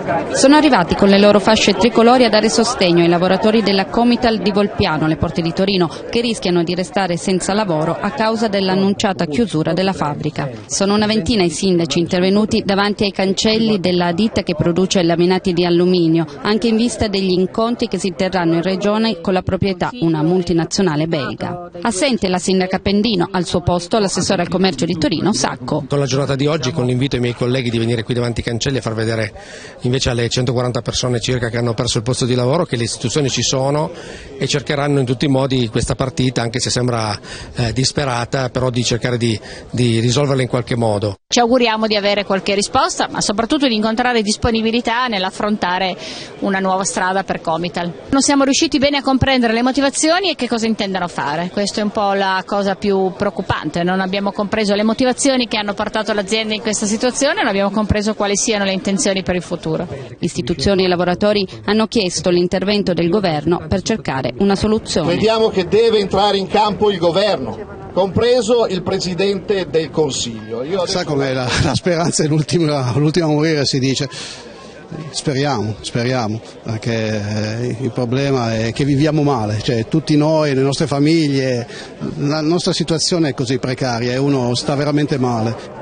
Sono arrivati con le loro fasce tricolori a dare sostegno ai lavoratori della Comital di Volpiano, alle porte di Torino, che rischiano di restare senza lavoro a causa dell'annunciata chiusura della fabbrica. Sono una ventina i sindaci intervenuti davanti ai cancelli della ditta che produce laminati di alluminio, anche in vista degli incontri che si terranno in regione con la proprietà, una multinazionale belga. Assente la sindaca Pendino, al suo posto l'assessore al commercio di Torino, Sacco. Con la giornata di oggi, con l'invito ai miei colleghi di venire qui davanti ai cancelli a far vedere invece alle 140 persone circa che hanno perso il posto di lavoro che le istituzioni ci sono e cercheranno in tutti i modi questa partita, anche se sembra disperata, però di cercare di risolverla in qualche modo. Ci auguriamo di avere qualche risposta, ma soprattutto di incontrare disponibilità nell'affrontare una nuova strada per Comital. Non siamo riusciti bene a comprendere le motivazioni e che cosa intendano fare. Questa è un po' la cosa più preoccupante. Non abbiamo compreso le motivazioni che hanno portato l'azienda in questa situazione, non abbiamo compreso quali siano le intenzioni per il futuro. Istituzioni e lavoratori hanno chiesto l'intervento del governo per cercare una soluzione. Crediamo che deve entrare in campo il governo, compreso il Presidente del Consiglio. Sa com'è la speranza è l'ultima a morire, si dice. Speriamo, perché il problema è che viviamo male, cioè tutti noi, le nostre famiglie, la nostra situazione è così precaria e uno sta veramente male.